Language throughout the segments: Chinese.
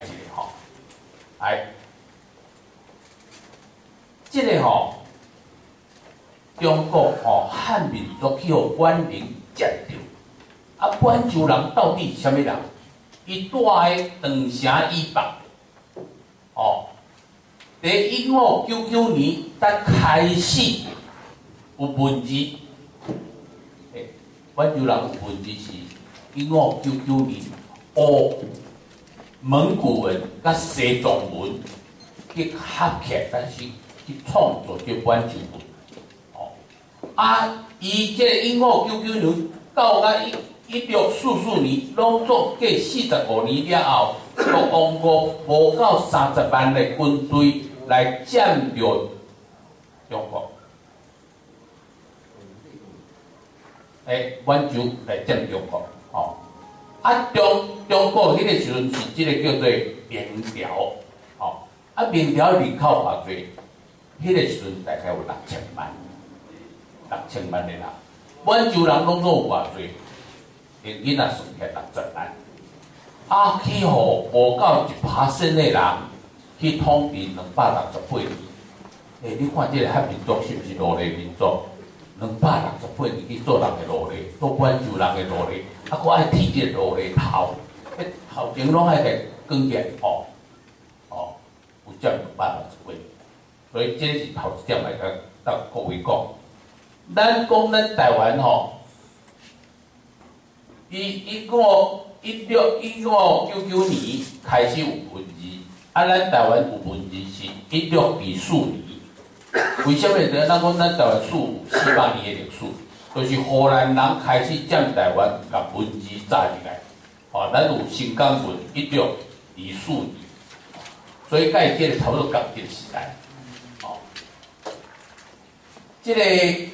吼，来，这个吼，中国吼汉民族去互阮明接着，啊，满洲人到底是啥物人？伊住诶长城以北，哦，伫1599年才开始有文字，满洲人有文字是1599年学蒙古文甲西藏文去合起来，但是去创作叫满洲文。哦，啊，伊这1599年到1644年，拢总计45年了后，国王国无到30万的军队来占着中国。满洲来占中国，吼、啊中国迄个时阵是即个叫做明朝，吼、啊明朝人口偌济，迄个时阵大概有6000万，6000万的人，满洲人拢有偌济，连囡仔算起来60万，啊去互无到1%的人去统治268年，你看这个汉民族是毋是奴隶民族？268年去做人的奴隶，做满洲人的奴隶，啊，佫爱剃这奴隶头，头前拢爱个光剑，有占260年，所以这是头一点来甲各位讲。咱讲咱台湾吼，1599年开始有文字，啊，咱台湾有文字是1624年。为什么咱讲咱台湾史400年的历史，就是荷兰人开始占台湾，甲文字扎起来。哦，咱有新港文1624年，所以甲伊即个差不多同一个时代。哦，即个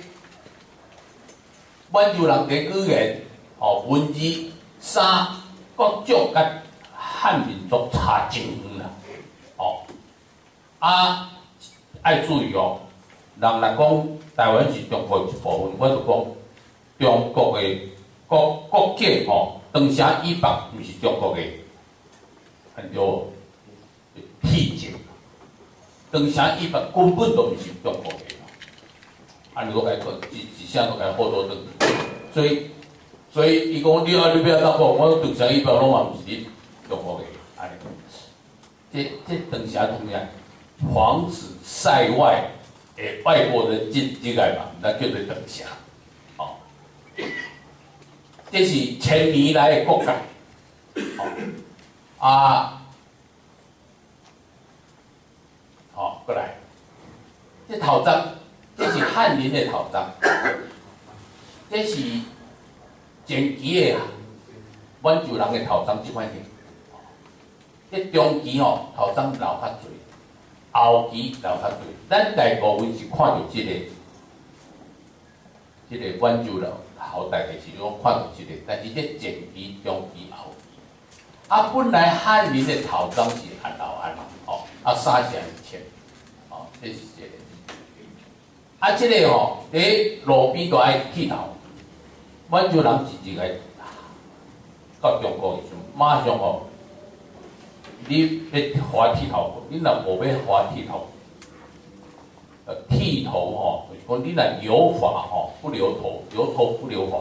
满洲人嘅语言，哦，文字、衫、各种甲汉民族差真远啦。哦，啊。爱注意哦，人来讲台湾是中国一部分，我就讲中国的国境吼，长城以北毋是中国的很多僻静，长城以北根本都毋是中国的。啊，如果来讲，一向都来好多等，所以伊讲你不要当讲，我长城以北拢嘛毋是你中国的，安尼，这长城怎么样？防止塞外的外国人进来嘛，那叫做长城。哦，这是1000年来的国家。哦，过来，这头章，这是翰林的头章，这是前期的满洲人的头章，这款型。这中期头章留较侪。后期留较侪，咱大部分是看到即个满洲人后代的时候看到即个，但是这前期、中期、后期，啊，本来汉人的头章是按留，啊，衫是按穿，这是这个，啊，这个伫路边都爱剃头，满洲人直接来到中国的时候，马上你要花剃头，你若无要花剃头，剃头就是讲你若留发不留头，留头不留发。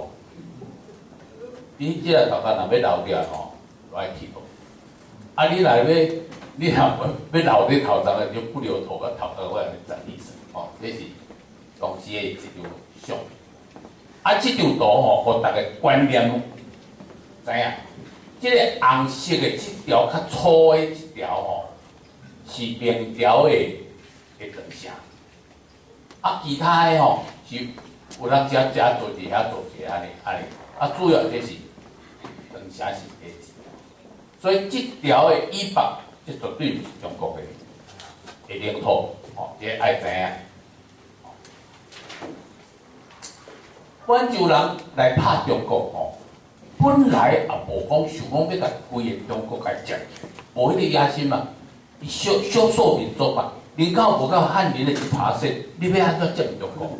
你即个头壳若要留掉就爱剃头。啊，你若要留你头上就不留头，头壳我来整理生。这是当时的一张相。啊，这张图互大家观念知影。这个红色的这条较粗的一条是明朝的长城，啊，其他的是有人遮做一下做一下安尼，啊，主要这是长城是第一，所以这条的以北，这绝对不是中国的领土，这爱知影。满洲人来拍中国本来也无讲想讲要甲规个中国甲占，无迄个野心嘛。伊少数民族嘛，人口无到汉人的1%，你要安怎占中国？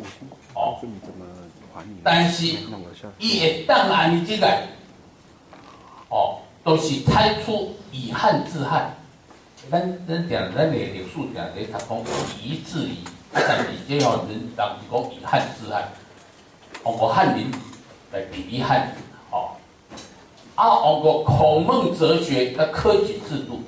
但是伊会当安尼即个，都是采取以汉治汉， 咱的历史定在读讲以夷制夷，但是这吼人是讲以汉治汉，用个汉人来批汉人，吼。用个孔孟哲学甲科举制度，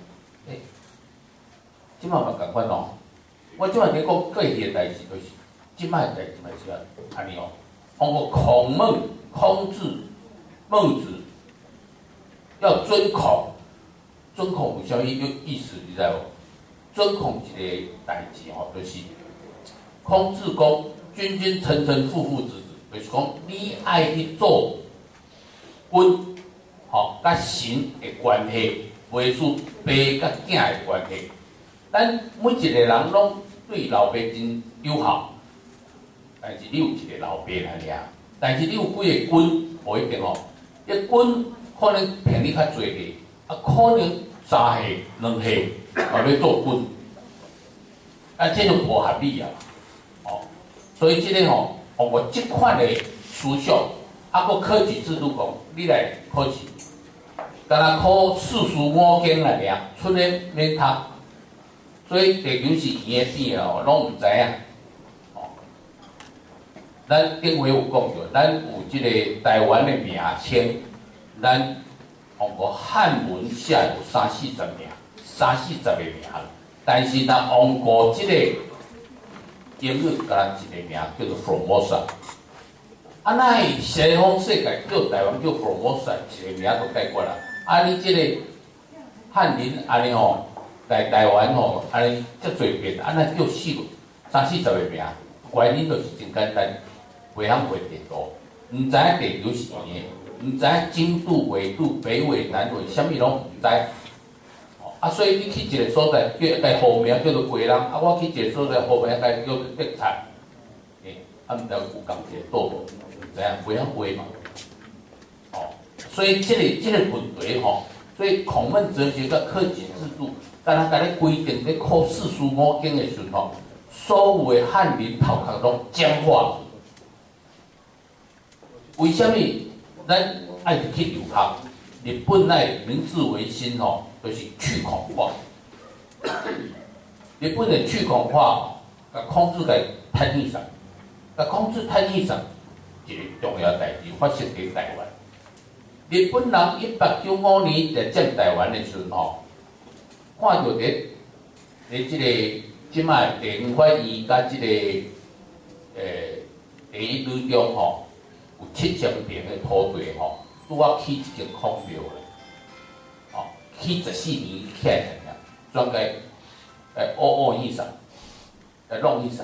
即摆嘛共款哦。我即摆在讲过去的代志，就是即摆的代志嘛是安尼哦。用个孔孟、孔子、孟子要尊孔。尊孔有啥物意思？你知无？尊孔一个代志吼，就是孔子讲君君臣臣父父子子，就是讲你爱去做君，甲神的关系，袂输爸甲囝的关系。咱每一个人拢对老爸真友好，但是你有一个老爸安尼啊，但是你有几个君，无一定哦。一君可能骗你较侪个，可能。3下2下，要做君，这就无合理啊！所以这个我这款的思想，个科举制度讲，你来考试，敢若考四书五经来尔，出来免读，所以地球是圆的扁的拢唔知影。咱顶回有讲过，咱有这个台湾的名称，咱。个汉文下有30-40名，30-40个名，但是若用过即个英语，甲咱一个名叫做 Formosa。那西方世界叫台湾叫 Formosa， 一个名就解决啦。你即个汉人安尼来台湾安尼遮侪变，那叫30-40个名，原因就是真简单，袂晓画地图，毋知影地球是圆的。唔知经度、纬度、北纬、南纬，啥物拢唔知。所以你去一个所在，叫个户名叫做贵人，我去一个所在户名该叫做德产，毋知有共一个道无？唔知影，袂晓画嘛。所以这个问题所以孔孟哲学甲科举制度，敢若甲你规定咧考四书五经的时候，所有的汉人头壳拢僵化。为什么？咱爱去留学，日本内明治维新就是去孔化。日本的去孔化，甲孔子给摊起上，甲孔子摊起上，一个重要代志发生伫台湾。日本人1895年来占台湾的时候，看到伫即个即卖地方法院甲即个第一女中有7000平的土地拄啊起一间孔庙咧，起14年起来专个以上，弄以上，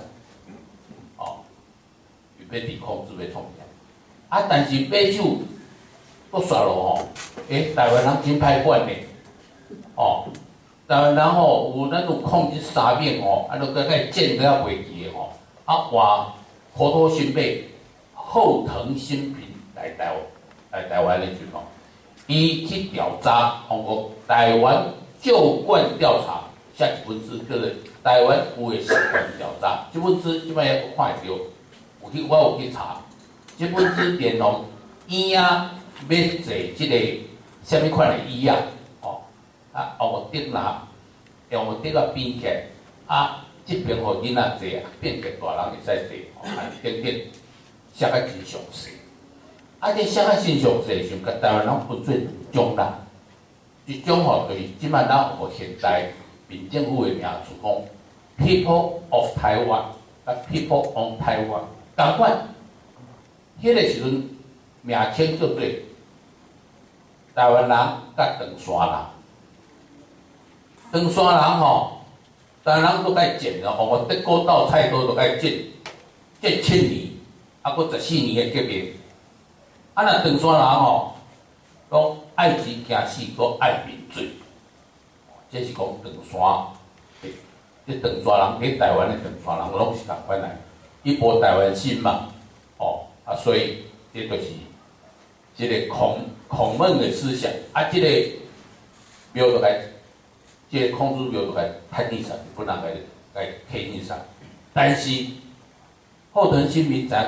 预备伫孔子要创啥？但是马首都煞落台湾人真歹管咧，台湾人有咱有控制三面都甲建都还袂记的话口头心背。后藤新平来台湾的时候，伊去调查，通过台湾旧惯调查，写一本书叫做《台湾有诶习惯调查》。这本书即摆也看会到，我有去查。这本书连同椅啊，要坐即个什么款的椅啊，用个顶拿，用个顶啊变起来，这边互囡仔坐，变个大人会使坐，等等。写较真详细，这写较真详细，像甲台湾人分做2种啦。一种就是即摆咱有个现代民政府的名词讲 People of Taiwan， People on Taiwan， 同款。迄个时阵名称叫做台湾人甲长山人。长山人台湾人都该建了，我德国道菜刀都该建1000年。佫14年的革命，若长山人讲爱钱惊死，佫爱民罪，这是讲长山。这长山人，台湾的长山人拢是同款来，一波台湾心嘛，所以这就是这个孔孟的思想。这个庙就该，这个孔子庙就该摊地上，不能该贴地上，但是。后藤新平知影讲，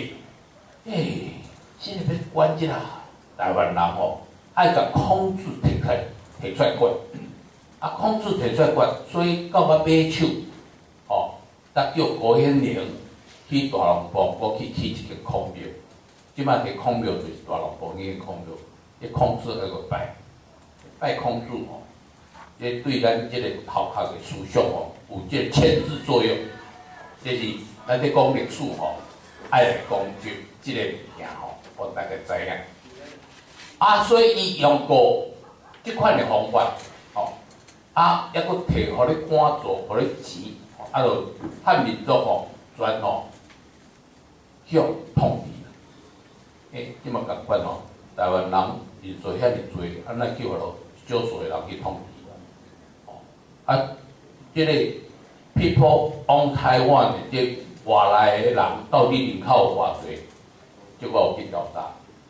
这个要管这啦，台湾人爱甲孔子提出来管， 啊，控制提出来决，所以到我买手，哦，搭叫高显玲去大龙埔，我去起一个孔庙，即摆个孔庙就是大龙埔迄个孔庙，迄控制那个拜控制哦，这对咱即个头壳的思想哦，有即个牵制作用。这是咱咧讲历史吼，爱来讲即个物件吼，互大家知影。啊，所以伊用过即款的方法，吼，啊，抑佫摕互你官做，互你钱，啊，就汉民族吼，全吼向统治。即嘛共款吼，台湾人人数遐尼多，安怎叫落少数的人去统治？哦，啊，即个 people on Taiwan 的即外来的人到底人口有偌济？即我有去调查。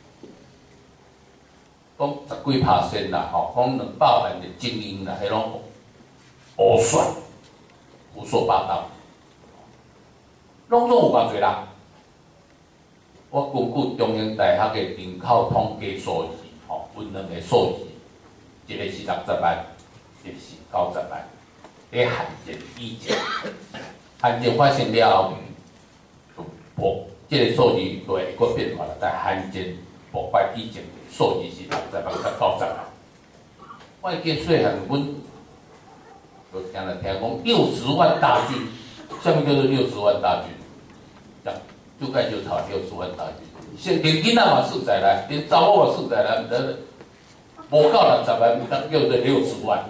讲10几%啦，吼，讲200万的精英啦，迄拢胡算、胡说八道，拢总有偌侪人。我根据中央大学的人口统计数字，吼，分两个数字，一个是60万，一个是90万。咧罕见以前，罕见发生了后，就无即个数字就会个变化啦。但罕见爆发以前。数字是60万到90万。我会记细汉，阮就听讲60万大军，什么叫做60万大军？就该就炒60万大军。现连囡仔嘛熟在来，连查某嘛熟在来，无到60万，毋当叫做60万。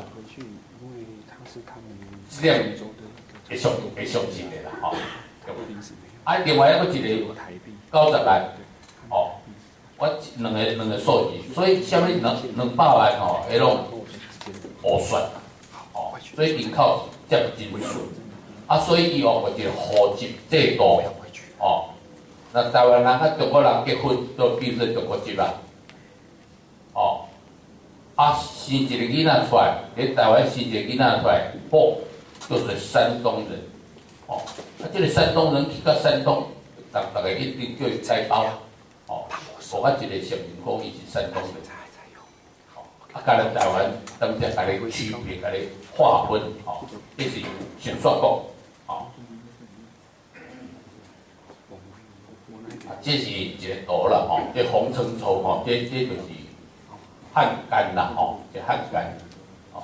这点会相信的啦，吼。啊，另外一个90万，哦。我两个数字，所以啥物200万吼，迄种胡算，哦，所以人口接真数，啊，所以伊有一个户籍制度，哦，那台湾人甲中国人结婚都变成中国籍啦，哦，啊，生一个囡仔出来，伫台湾生一个囡仔出来，嚯，就是山东人，哦，啊，这个山东人去到山东，大家一定叫伊菜包，哦。我一个承认讲伊是山东人，啊，甲咱台湾当时甲你区别、甲你划分，吼，这是先说过，吼，啊，这是一个图啦，吼，这红尘臭，吼，这就是汉奸啦，吼，这汉奸，吼，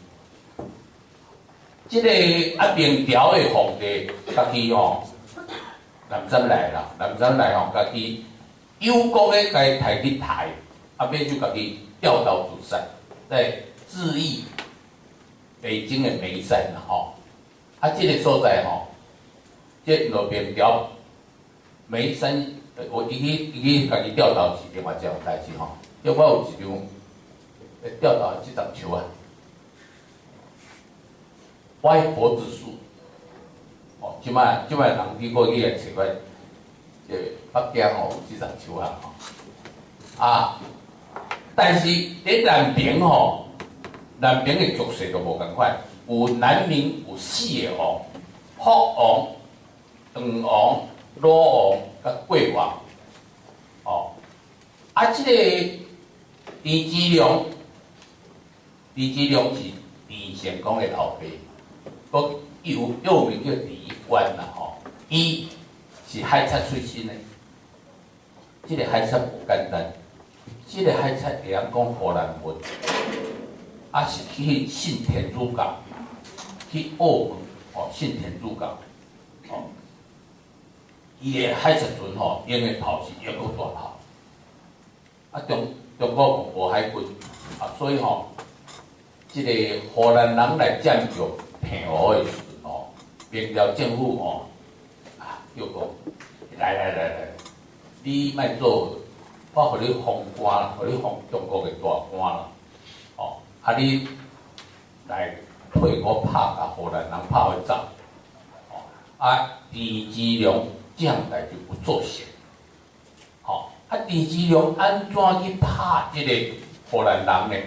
这个明朝的皇帝，家己吼，南山来啦，南山来吼，家己。有功的该抬去抬，啊，免就家己调到主山，在致意北京的眉山啦，吼，啊，这个所在吼，这路明朝眉山，我伊去家己调到是另外一件代志吼，因为我有一张调到这张树啊，歪脖子树，哦，即摆人去过去来找我。北京吼有这丛树啊，啊，但是伫南平吼，南平的局势就无共款，有南明有4个王，福王、唐王、鲁王、甲桂王，哦，啊，这个狄志良是狄成功的后辈，个又名叫狄官啦，吼，伊。是海贼出身的，这个海贼无简单，这个海贼会晓讲荷兰文，啊是去信天主教，去澳门哦信天主教，哦，伊的海贼船吼用的炮是犹够大炮，啊中国无海军，啊所以吼，这个荷兰人来占据平湖的时阵吼，明朝政府吼。叫讲，来，你莫做，我互你封官，互你封中国的大官啦，哦，啊你来退我拍甲荷兰人拍会走，哦，啊狄志良这项代志有做成，哦，啊狄志良安怎去拍这个荷兰人呢？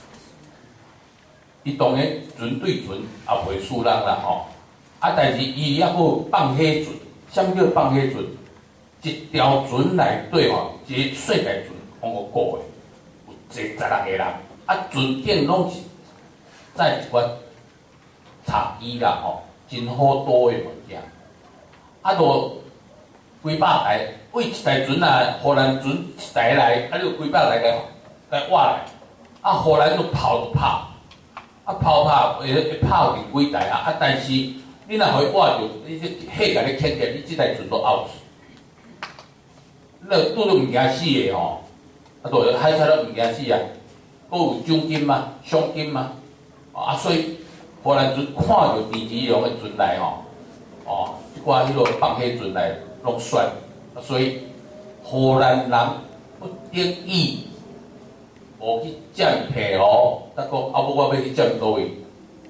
伊当然船对船也袂输人啦，吼，啊但是伊还佫放火船。什么叫放火船？一条船内底吼，一个世界船，讲个过的，有坐16个人，啊，船顶拢是载一寡茶几啦吼，真好多的物件。啊，落几百台，喂一台船啊，荷兰船一台来，啊，就几百台来挖来，啊，荷兰就跑就跑，啊跑会跑进几台啊，啊，但是你若互伊挖着，你这火甲你牵起，你即台船都拗死。那拄着物件死的吼，啊，都海菜都物件死啊，佫有奖金嘛、赏金嘛，啊，所以荷兰船看着郑芝龙的船来吼，哦，一寡迄落放火船来拢选，啊，所以荷兰人不得已无去占皮哦，才讲啊，我要去占倒位，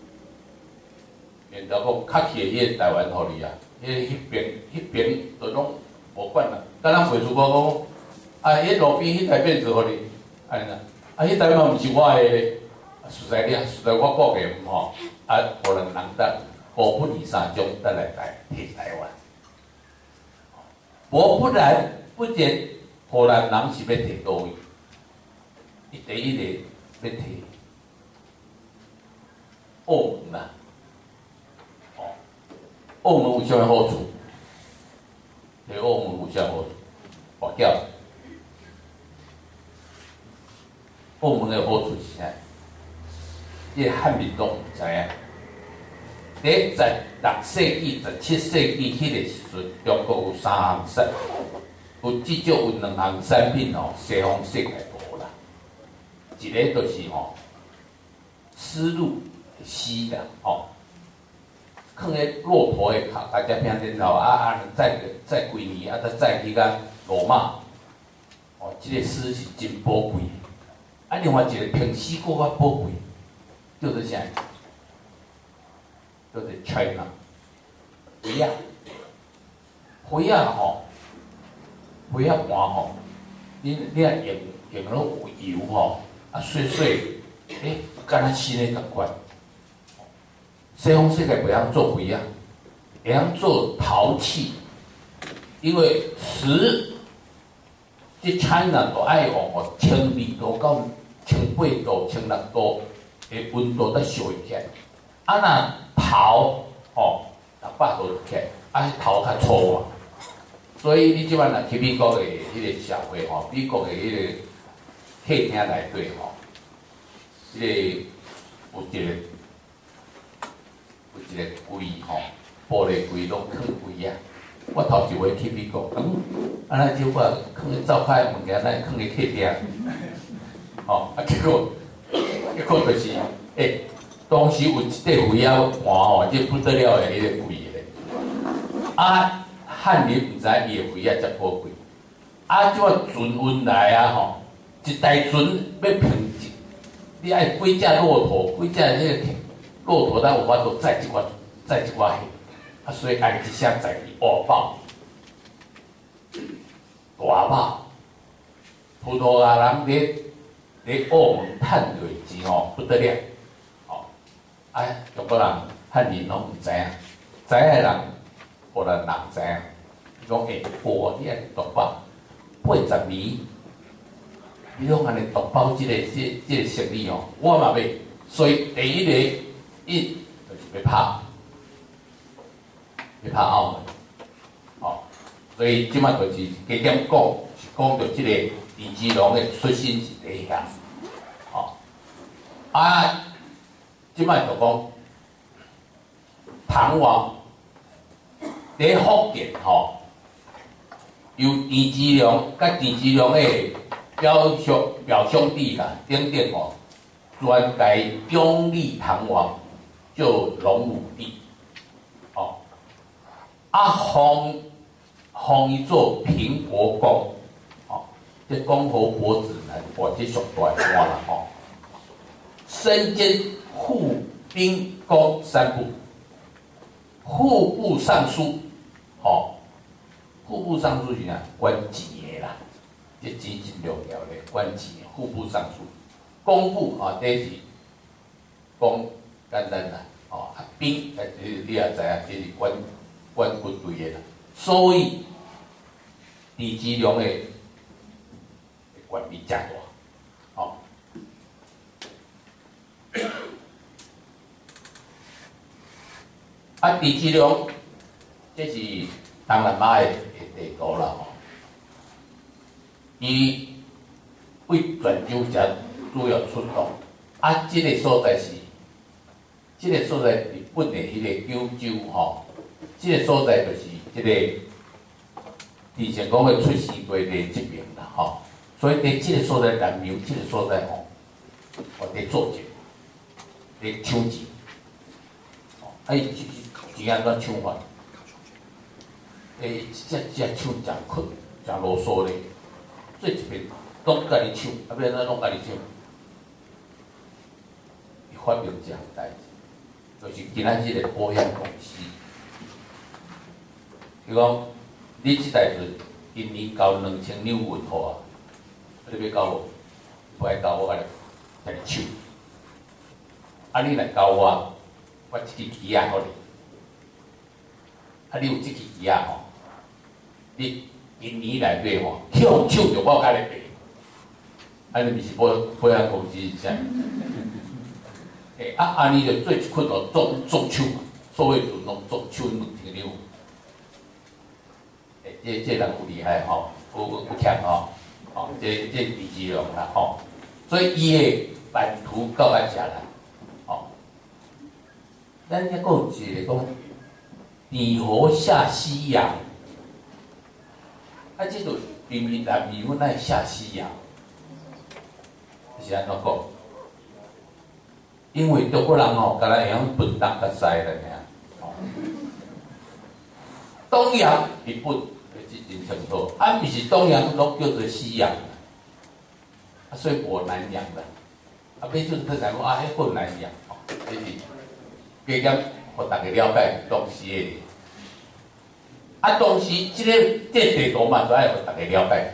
免得讲较起迄个台湾互你啊，迄边都拢无管啦。敢若袂出我讲，啊，迄路边迄台便是互你，安尼啦，啊，迄台嘛毋是我的咧，实在我国嘅吼，啊，荷兰人得5分以上种得来摕台湾，无不然不然荷兰人是要摕倒位。伊第一个要摕澳门啦，哦，澳门有啥物好处？摕澳门有啥好处？大叫，澳门的好处是啥？这汉民拢毋知影。伫16世纪、17世纪迄个时阵，中国有3项产，至少有2项产品哦，西方世界无啦。一个就是吼，丝路丝啦，吼，放喺骆驼的脚，大家拼顶头再几年啊，再去个罗马，哦，这个丝是真宝贵。啊，另外一个平丝更较宝贵，就是啥？就是 China， 灰啊，灰啊吼，灰啊盘吼，你啊用了有油吼。啊，碎碎，敢若新的同款。西方世界袂晓做灰啊，会晓做陶器，因为瓷，即 China 都爱用哦，12度到18度、16度的温度才烧会起来。啊，若陶哦，600度起来，啊，陶较粗嘛。所以你即摆若去美国的迄个社会吼，美国的迄个客厅内底吼，迄个有一个柜吼，玻璃柜拢放柜啊。我头一回去美国，安尼就我放咧灶骹的物件，咱放咧客厅，吼啊，结果就是，当时有一块灰啊盘吼，这不得了的迄个柜咧。啊，汉人毋知伊的灰啊遮宝贵，啊，即个船运来啊吼。一台船要平一，你爱几只骆驼，几只迄个骆驼，咱有法度载一寡货，啊，所以爱一声载去挖宝，大宝。葡萄牙人伫澳门趁着钱哦，不得了，哦，啊，中国人、汉人拢毋知影，知影的人，荷兰人知影，讲你爱大宝，80年。你拢安尼独包即个生意哦，我嘛要，所以第一个就是要拍澳门，哦，所以即摆就是加减讲，是讲到即个郑芝龙的出身是第一项，哦，啊，即摆就讲唐王伫福建吼，由郑芝龙甲郑芝龙的。表兄弟啦，等等吼，专该拥立唐王，就隆武帝，哦，啊封伊做平国公，哦，这公侯伯子男，哇，这上大官啦吼，身兼户兵工3部，户部尚书，哦，户部尚书是啥？管钱的啦。这钱真重要咧，管钱，户部尚书，工部啊，这是讲简单啦，哦，啊兵，你也知影，这是管军队的啦。所以郑芝龙的权力真大，哦。 啊，地质龙，这是东南亚的地图啦吼。伊为泉州才主要出动，啊，这个所在是，这个所在日本的迄个九州吼，这个所在就是这个之前讲的出事过的这边啦吼，所以伫这个所在南苗这个所在吼，我伫做者，伫抢钱，啊，伊是安怎抢法？这抢真困，真啰嗦咧，做一边拢家己抢，啊，要安怎拢家己抢？伊发明一项代志，就是今仔日的保险公司，伊讲你即代阵今年交2000两运好啊，你要交无？不爱交我，甲你抢。啊，你来交我，我即支机仔互你。啊，你有即支机仔吼，你今年内底吼，向抢着我甲你赔。啊，你毋是保险公司是啥？啊，安尼就做一捆哦，做抢，所有阵拢做抢2000两。这人有厉害吼，有强吼，吼，这地质龙啦吼，所以伊的版图到甲遮来，吼。咱还佫有一个讲，汨河下西洋，啊，这就明明南面阮爱下西洋，是安怎讲？因为中国人吼，敢若会晓分东甲西啦尔，东洋日本。真清楚，啊，毋是东洋拢叫做西洋，啊，所以无南洋啦。啊，尾阵佢才讲啊，迄个南洋，吼，这是加减，互大家了解当时的。啊，当时这个地图嘛，都爱互大家了解。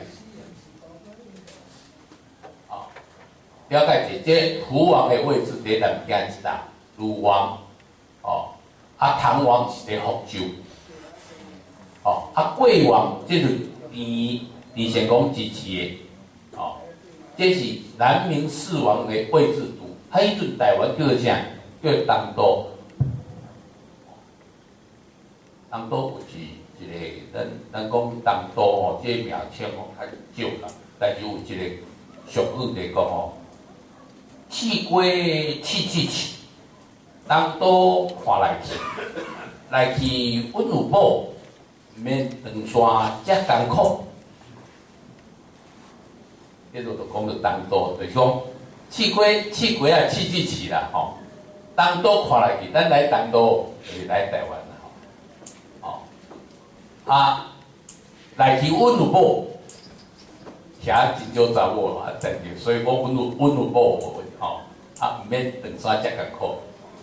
啊，了解者，这胡王的位置伫南边一搭，鲁王，哦，啊，唐王是伫福州。哦，啊，贵王这是李显公支持的，哦，这是南明四王的位置图。他迄阵台湾叫啥？叫东都。东都有一个，咱讲东都吼，这个名称吼较少啦，但是有一个俗语来讲吼，气归气去气，东都看来去稳有宝。毋免长线遮艰苦，迄个就讲到东都，就是讲试过啊，试去试啦吼。东都看来去，咱来东都就是来台湾啦吼。啊，来去稳有宝，遐真少查某啊，真着，所以我稳有宝无问题吼。啊，毋免长线遮艰苦。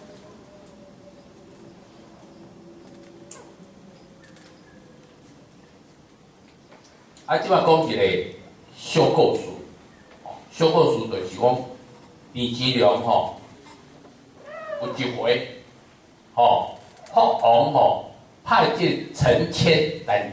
啊，即摆讲一个小故事，小故事就是讲，汨之龙吼，有一回，福王吼派这陈谦南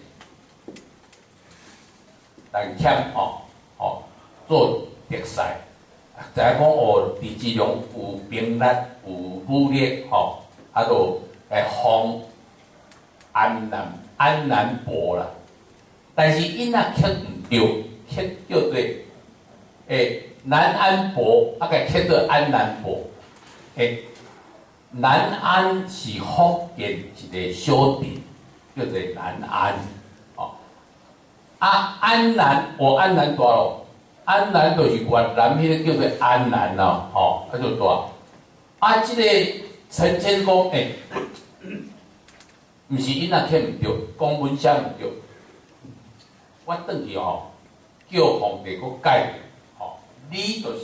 谦做特赛，知影讲哦，汨之龙有兵力，有武力吼，啊，就来封安南伯啦。但是因那刻唔对，刻叫做南安伯，啊个刻做安南伯。南安是福建一个小镇，叫做南安。哦，啊安南大咯，安南就是越南迄个叫做安南咯，吼，啊就大。啊，即个陈谦讲，毋是因那刻唔对，讲文写唔对。我转去吼，叫皇帝佫改，吼，你就是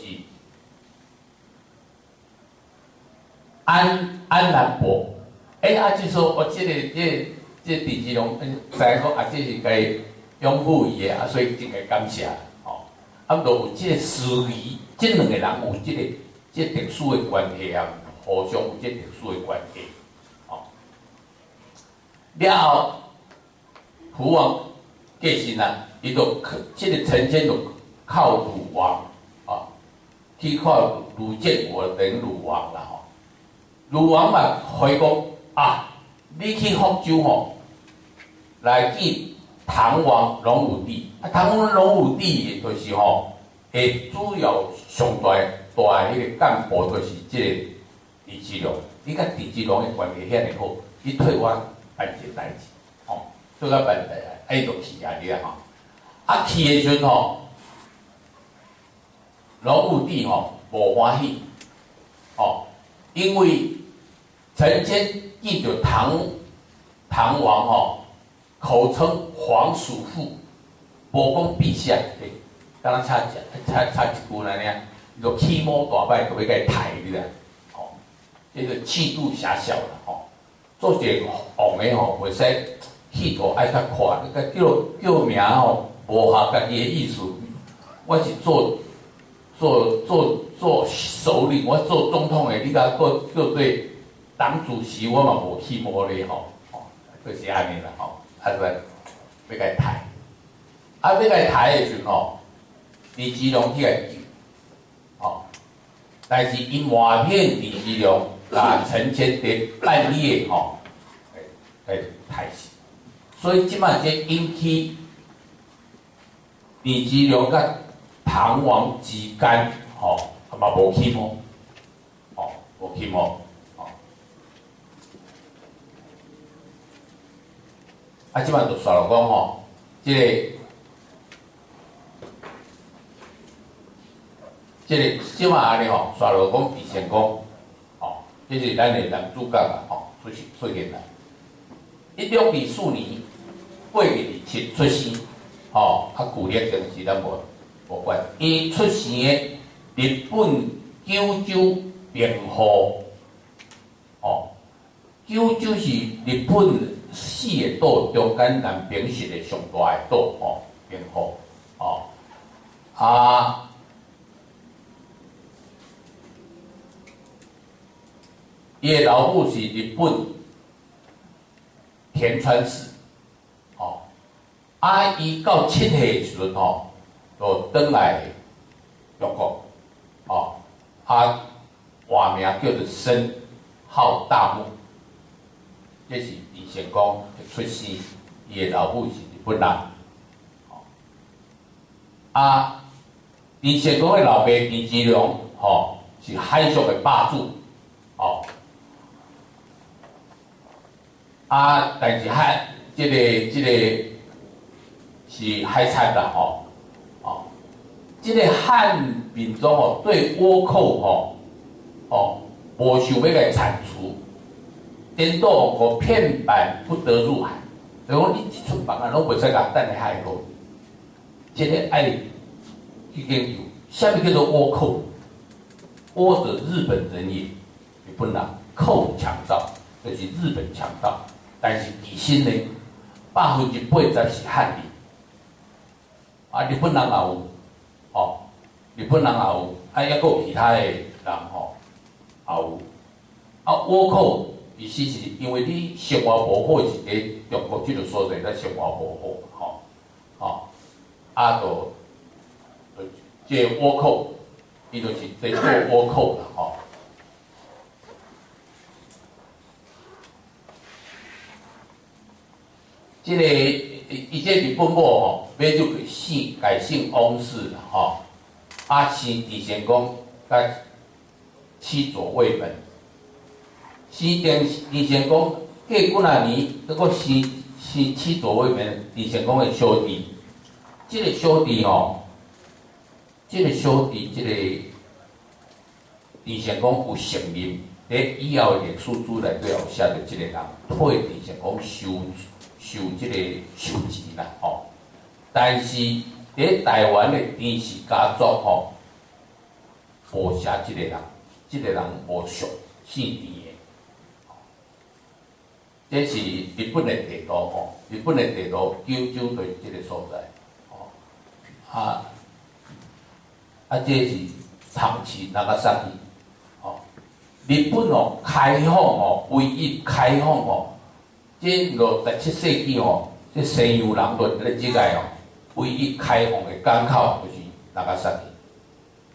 安南伯，啊，就说我这汨之龙，知影讲啊，这是该拥护伊的，啊，所以真该感谢，吼，啊，毋过有这个司仪，这两个人有这特殊的关系啊，互相有这特殊的关系，吼，了后，胡王。过身啊，伊就这个陈谦就靠鲁王啊，去靠鲁建国等鲁王啦吼。鲁王嘛回讲， 啊，你去福州吼，来见唐王龙武帝。啊，唐王龙武帝就是吼，诶，主要上大迄个干部就是即个李之龙。你甲李之龙的关系遐尼好，你替我办一件代志，吼，做甲办代志，伊就去啊你啊吼。啊去的时阵吼，龙武帝吼无欢喜，吼，因为曾经见到唐王吼，口称皇叔父，无讲陛下，敢若差一句安尼啊，就起毛大摆，就要甲伊抬你啦，吼，这个气度狭小啦，吼，做一个王的吼，袂使气度爱较宽，你甲叫名吼。无合家己的意思，我是做首领，我做总统的，你甲叫做党主席，我嘛无气无咧吼，就是安尼啦吼，啊对，要甲伊抬，啊要甲伊抬的时阵吼，李之龙去甲伊救，吼，但是因瞒骗李之龙，甲陈千在半夜吼，来抬死，所以即摆这引起。李之龙甲唐王之间，吼，嘛无起毛，吼，无起毛，吼。啊，即摆就说了讲吼，即摆安尼吼，说了讲李成功，吼，这是咱的男主角啦，吼，出现啦。1624年8月27出生。吼，啊，旧历正是咱无关。伊出生的日本九州兵库，哦，九州是日本4个岛中间南平实的上大个岛，哦，兵库，哦，啊，伊的老母是日本田川氏。啊，伊到7岁时阵吼，就转来中国，哦，啊，换名叫做申号大木，这是李成功的出生，伊的老母是日本人，哦，啊，李成功的老爸李之龙，吼，是海上的霸主，哦，啊，但是这个。是海产啦，吼，哦，即个汉民众哦，对倭寇吼，哦，无想要来铲除，颠倒个片板不得入海，就讲你一寸房啊，拢袂使甲等喺海口，即个爱去研究，啥物叫做倭寇？倭者日本人也，日本人寇强盗，就是日本强盗，但是其实呢，80%是汉人。啊，日本人也有，哦，日本人也有，啊，抑个有其他的人吼，也有。啊，倭寇意思是因为你生活无好，是伫中国即个所在，咱生活无好，吼，吼，啊，即个倭寇，伊就是在做倭寇啦，吼。即个伊这日本某吼，要就改姓翁氏啦，吼，啊生李成功甲妻左卫门，生李成功过几啊年，再个生妻左卫门，李成功的小弟，这个小弟吼，这个李成功有承认，伫以后的历史书内底有写着，这个人替李成功受这个受钱啦，吼。但是伫台湾的电视家族吼，无写这个人，这个人无属姓田的。这是日本的地图吼，日本的地图九州对这个所在，吼，这是长崎长崎，吼，日本哦开放哦，唯一开放哦。这17世纪吼，这西洋人论的即个哦，唯一开放的港口就是长崎，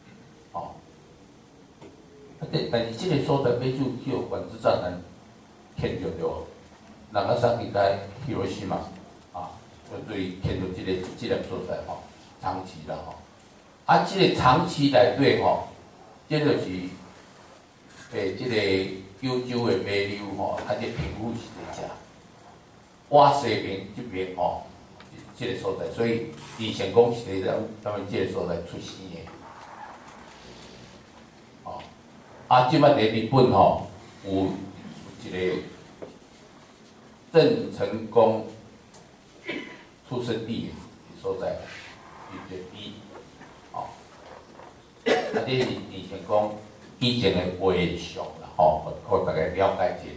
哦。但是这个所在要就管制站难， 牵着着长崎甲広島啊，就对牵着即个所在吼，长崎啦吼。啊，即个长崎内底吼，即就是即个九州的马溜吼，啊，即平埔是伫遮。我西边即边吼，即个所在，所以李成功是伫咱们即个所在出生的。哦，啊，即摆伫日本吼，有一个郑成功出生地所在，伊哦，啊，这是李成功以前的画像啦，吼，互大家了解一下。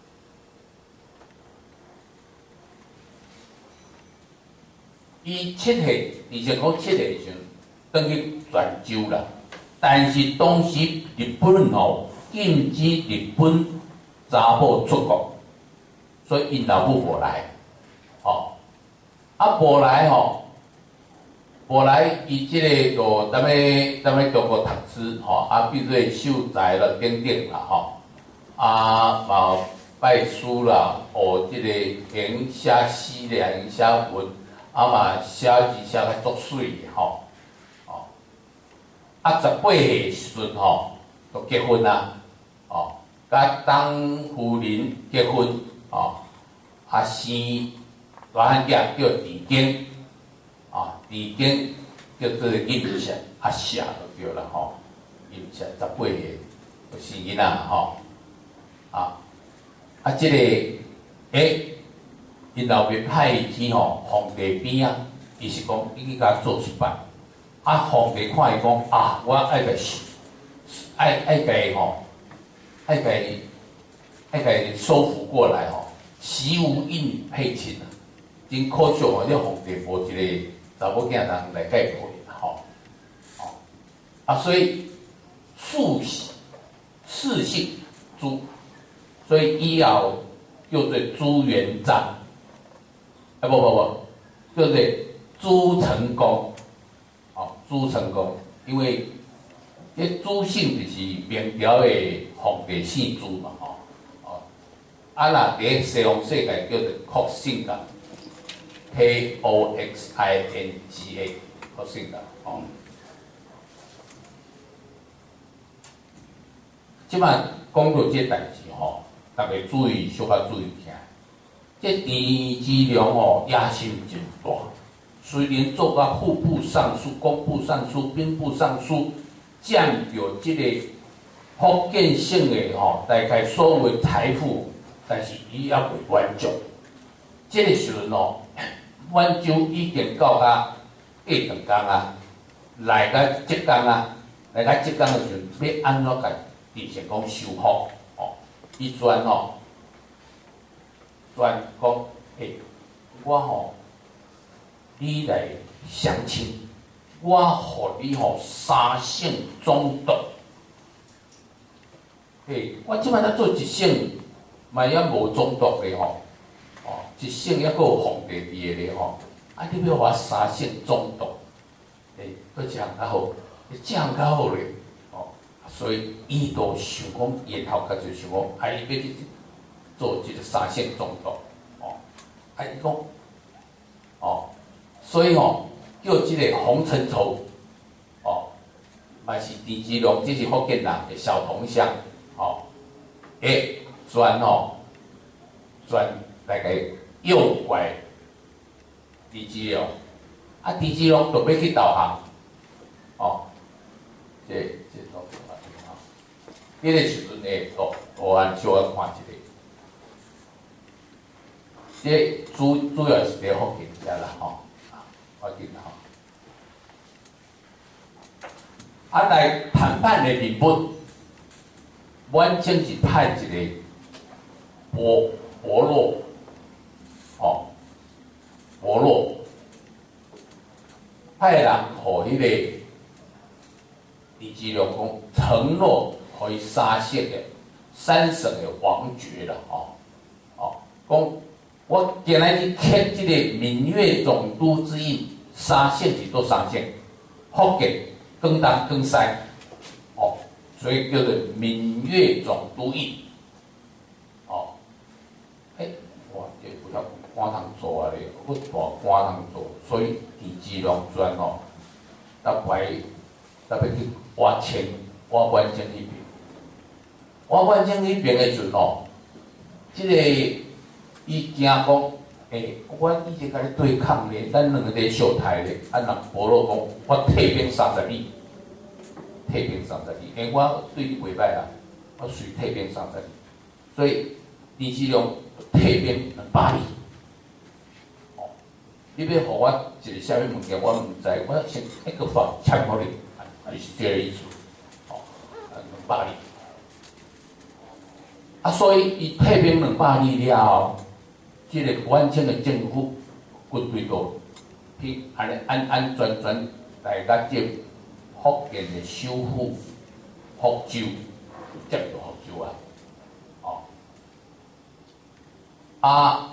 伊七岁，李成功7岁时阵，登去泉州啦。但是当时日本吼禁止日本查某出国，所以因老母无来，吼，啊无来吼，无来伊即个就踮咧中国读书吼，啊比如说秀才啦等等啦吼，啊嘛拜师啦，学即个会写诗啦，会写文，啊嘛写字写较足水的吼。啊，18岁时阵吼，就结婚啦，哦，甲当夫人结婚，哦，啊生大汉囝叫治经，啊，治经叫做印象，啊写就对啦吼，印象18岁就生囡仔吼，即个因后面派伊去吼皇帝边啊，伊是讲伊去甲做失败。啊，皇帝看伊讲啊，我爱甲伊吼，爱甲伊收服过来吼，习无一女配亲啊，真可惜哦，这皇帝无一个查某囝人来甲伊配吼，啊，所以世姓朱，所以以后叫做朱元璋，啊不，叫做朱成功。朱成功，因为这朱姓就是明朝的皇帝姓朱嘛，吼，啊，若伫西方世界叫做扩姓噶 ，Koxinga，扩姓噶，哦。即摆讲到这代志吼，大家注意，小可注意听。这田志良吼野心真大。虽然做到户部尚书、工部尚书、兵部尚书，占有这个福建省的吼大概所有的财富，但是伊也未满足。这个时阵哦，满洲已经到甲下长江啊，来甲浙江啊，来甲浙江的时阵，要安怎甲李成功收复？哦，伊专讲，我吼。你来相亲，我互你吼3省总督。我即摆咱做一省，嘛也无总督咧吼，一省也阁有皇帝伫咧吼，啊，你要我3省总督，佫这样较好，这样较好咧，所以伊都想讲，然后他就想讲，伊要去做这个3省总督，伊讲，所以吼，叫即个洪承畴，嘛是田志良，这是福建人的小同乡，专来个诱拐田志良，啊，田志良就要去投降，这都迄个时阵的图案小可看一下，这主要是伫福建遮啦，我记得啊，来谈判的日本，完全是派一个伯洛，伯洛派人互迄个田志良讲承诺，互伊3省的王爵啦，讲我今仔日签这个闽粤总督之印，3省是多3省，福建、广东、广西，所以叫做闽粤总督印， 搁大官通做，所以田志龙专吼，要去挖千挖万千迄边，挖万千迄边的时阵吼，即个伊惊讲，我以前甲你对抗咧，咱两个在小台咧，人保罗讲，我退兵30里，退兵30里，我对你袂歹啊，我随退兵30里，所以田志龙退兵200里。你要互我一个啥物物件，我毋知，我先一个法签互你，就是这个意思。200里，所以伊退兵200里了后，即个完整的政府军队都去安尼安全来甲接福建的首府福州，接到福州啊。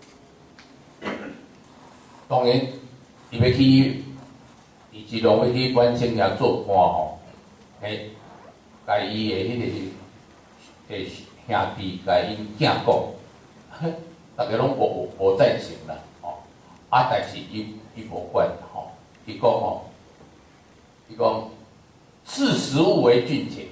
当然，伊要去田志龙要去完成遐做官吼，甲伊的迄个兄弟甲因囝讲，大家拢无赞成啦，但是伊无管吼，伊讲视食物为俊杰，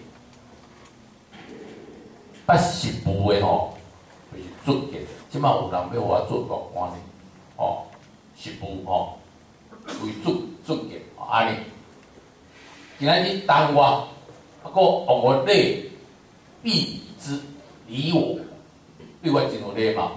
不食补的吼，就是俊杰。即马有人要我做大官呢，食补为俊杰，安尼。今仔日当我，搁往我礼必比之，理我，对我真有礼貌，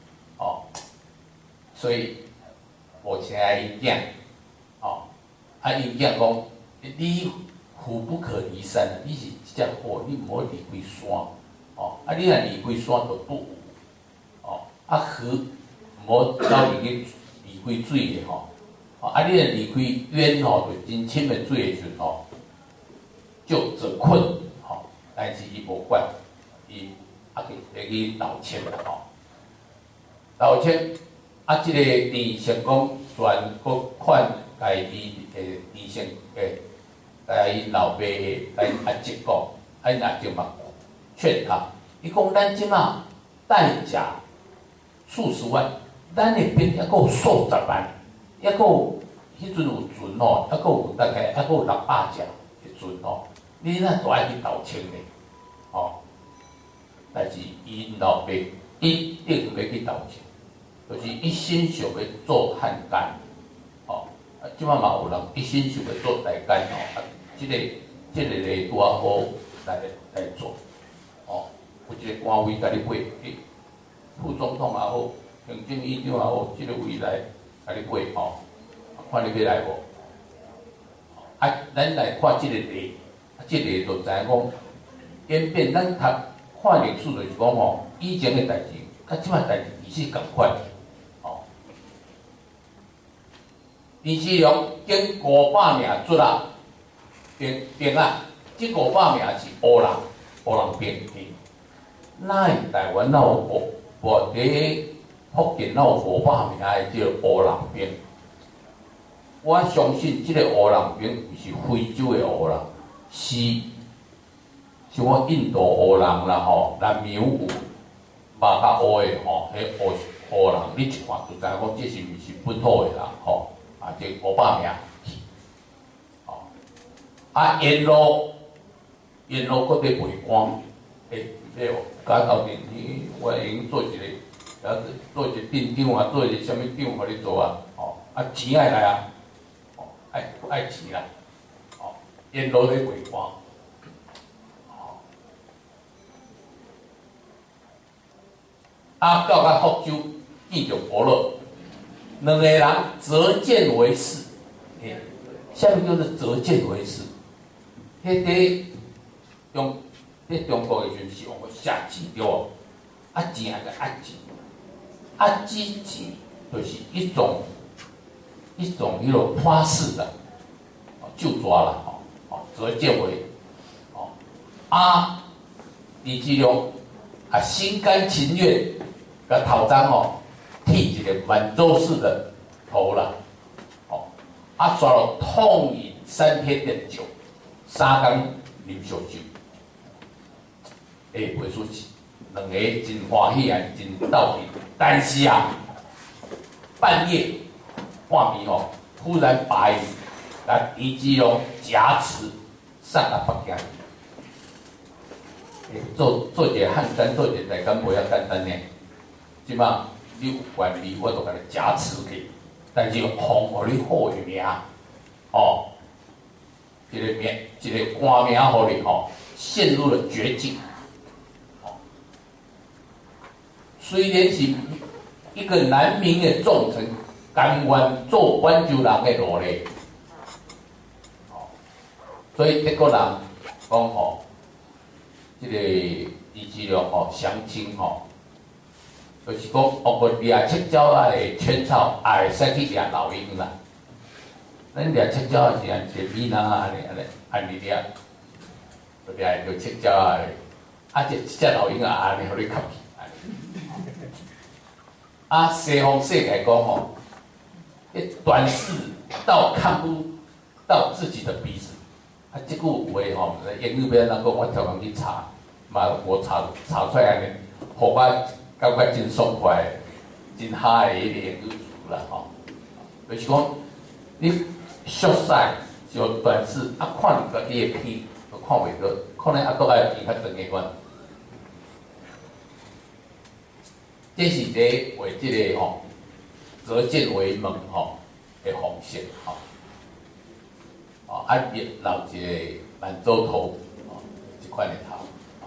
所以我请伊囝，伊囝讲，你虎不可离山，你是一只虎，你毋好离开山，你若离开山就不有，鱼毋好走入去离开水的你若离开渊就真深的水的时阵就则困，但是伊无管，伊去道歉啦，道歉，即个田成功全搁款家己田成家因老爸甲因阿叔讲，因阿叔嘛劝他，伊讲咱即马代价数十万，咱那边还有数十万，还有迄阵有船还有大概还有600只的船你那都爱去道歉的，但是伊老爸一定要去道歉，就是一心想要做汉奸，即摆嘛有人一心想要做台奸即个咧拄好来做，有一个官位甲你配，副总统也好，行政院长也好，即个位来甲你配看你要来无？咱来看即个例。即个就知影讲，演变咱读看历史就是讲以前的代志，甲即摆代志其实共款。田志龙经500名出啊，兵啊，即500名是乌人兵。咱台湾哪有伫福建哪有500名的即个乌人兵？我相信即个乌人兵是非洲的乌人。是像我印度乌人啦南苗有肉较乌的迄乌人，你一看就知影讲这是毋是本土的啦这500名去沿路搁伫卖官，要搞到面我会用做一个，做一个镇长做一个啥物长，互你做钱爱来爱钱啦。沿路咧卖官，到福州见着伯乐，两个人择剑为士。啥物叫做择剑为士？迄中国的时阵是用下棋对无？钱个压钱，钱就是一种迄种花式的就抓了择剑为田志龙心甘情愿甲头章剃一个满洲式的头啦，抓了痛饮3天的酒，3天啉烧酒，袂出去，两个真欢喜真斗阵，但是半夜半暝吼，忽然把伊甲狄吉龙挟持送到北京。做一个汉奸，做一个大奸，无遐简单呢。即马你有权利，我就甲你挟持去，但是奉互你好的名，哦，一个官名，互你吼陷入了绝境。哦，虽然是一个南明的重臣，甘愿做满洲人的奴隶。哦，所以德国人讲吼。这个狄吉龙吼降清吼，就是讲我们掠赤鸟啊的圈草，也会使去掠老鹰啦。咱掠赤鸟是按一个米囊安尼掠，就掠着赤鸟啊的，啊一只老鹰啊安尼互你吸去。啊，西方世界讲吼，短视到看不到自己的鼻子。啊，即句话吼，英语要人讲，我跳人去查，嘛我查出来呢，互我感觉真爽快，真嗨的迄个英语词啦吼。就是讲，你熟悉就短视，啊看你家己的片，都看袂到，可能还佫爱片较长的款。这是咧为即个吼，择剑为盟吼的方式吼。啊，留一个满洲头，哦，一款的头，啊，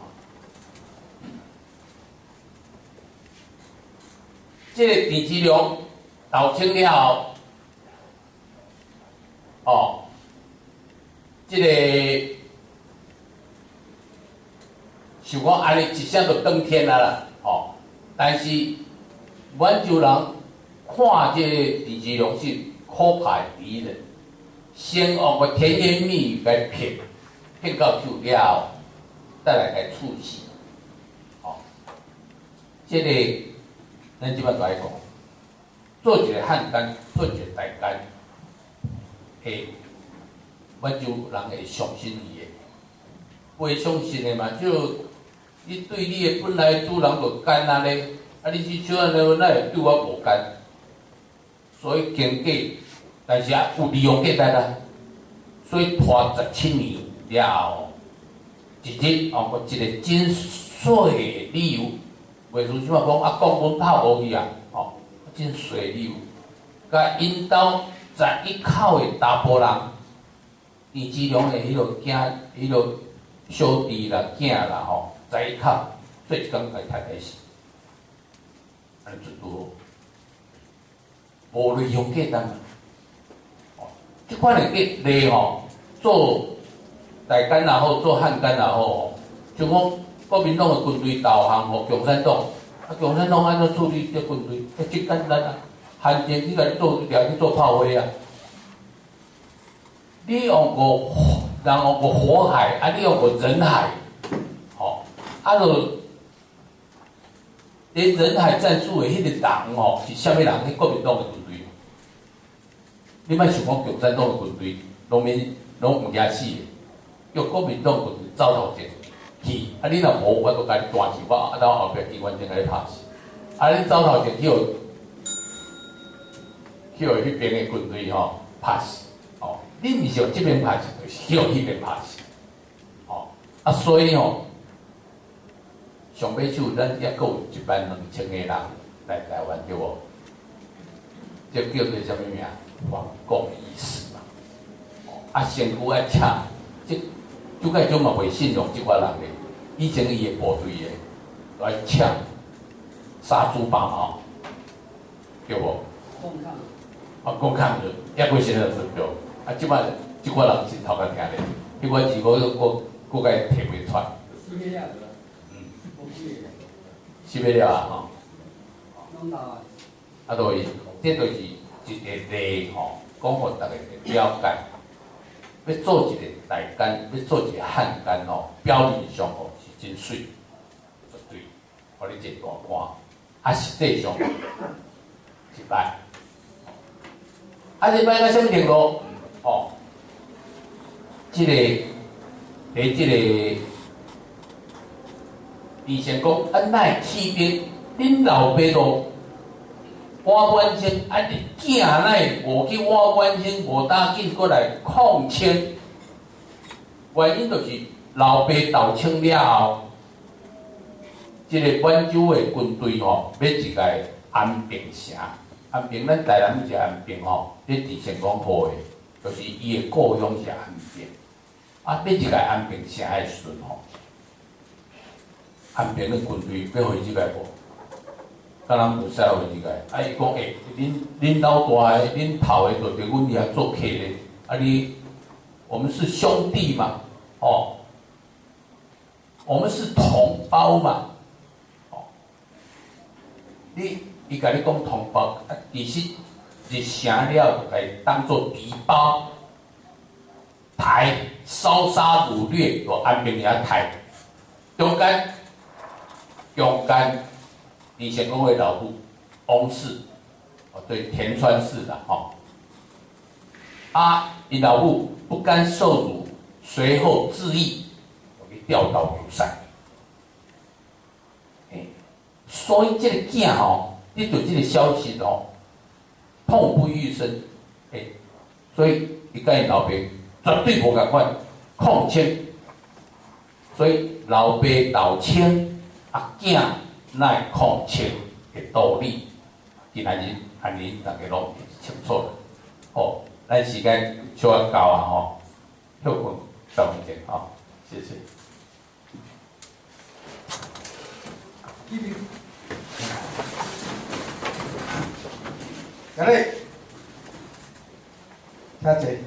这个狄吉龙搞清了后，哦，这个想讲安尼一声就登天啊啦，哦，但是满洲人看这个狄吉龙是可怕的敌人。先用个甜言蜜语来骗到手了，再来来处死。哦，这个咱即摆就爱讲，做一个汉奸，做一个大奸，会满洲人会相信伊的，袂相信的嘛，就你对你的本来主人就奸啊咧，啊你是像安尼，那会对我无奸，所以经过。但是啊，有利用价值啦，所以拖17年了后，一日哦，一个真水的理由，袂如即马讲啊，国门拍无去啊，哦，真水的理由，甲引导11口的查甫人，狄吉龙的迄落囝、迄落小弟啦、囝啦吼，11口，做一工来太太死，安尼做拄好，无利用价值嘛。即款的例吼，做大奸也好，做汉奸也好，就讲国民党的军队投降互共产党，啊，共产党安怎处理这军队？真简单啊，汉奸去甲你做掠去做炮灰啊！你用过人用过火海，啊，你用过人海，吼，啊，就连人海战术的迄个人吼，是啥物人？迄国民党的军队。你莫想讲共产党的军队，拢毋惊死的，叫国民党军队走头前去，啊！你若无，我都甲你断死，我啊到后壁机关枪甲你拍死。啊！你走头前去互迄边的军队吼拍死，哦！你毋是用这边拍死，就是用迄边拍死，哦！啊，所以吼，上尾手咱也阁有12000个人来台湾，对无？这叫做啥物名？反共意识嘛，啊，身躯爱请，即个种嘛袂信用即款人咧。以前伊个部队咧来请杀猪拔毛，对无？共抗啊，共抗的，也袂信任对。啊，即摆即款人真头壳听咧，迄款字我甲伊摕袂出。死不了的。死不了啊！吼。啊，对，这就是。一个例吼，讲互大家了解，要做一个大奸，要做一个汉奸吼，表面上吼是真水，绝对，互你一大看，啊实际上失败，啊失败到什么程度？吼，即个伫即个以前讲，啊乃起兵，恁老爸都挖关心，啊你囝奈无去挖关心，无打紧过来抗清，原因就是老爸斗清了后，即个满洲的军队吼，要一个安平城。安平，咱台南是安平吼，咧伫成功坡的，就是伊的故乡是安平。啊，要一个安平城的时阵吼，安平的军队要回即个无？敢人无使回即个？啊，伊讲诶，恁老大的、恁头的，就对阮遐做客咧。啊，我们是兄弟嘛，哦，我们是同胞嘛，哦，伊甲你讲同胞，啊，其实入城了就来当做敌胞，台烧杀掳掠，就安平遐台，中间李显公的老父翁氏，哦，对，田川氏的哦，啊，伊老父不甘受辱，随后自缢，给调到刘塞。所以这个囝吼。你对这个消息哦，痛不欲生，所以伊甲伊老爸绝对无共款抗清，所以老爸斗清，啊囝乃抗清的道理，今仔日安尼大家拢清楚了。哦，咱时间稍啊到啊吼，休困10分钟吼，谢谢。 各位，请坐。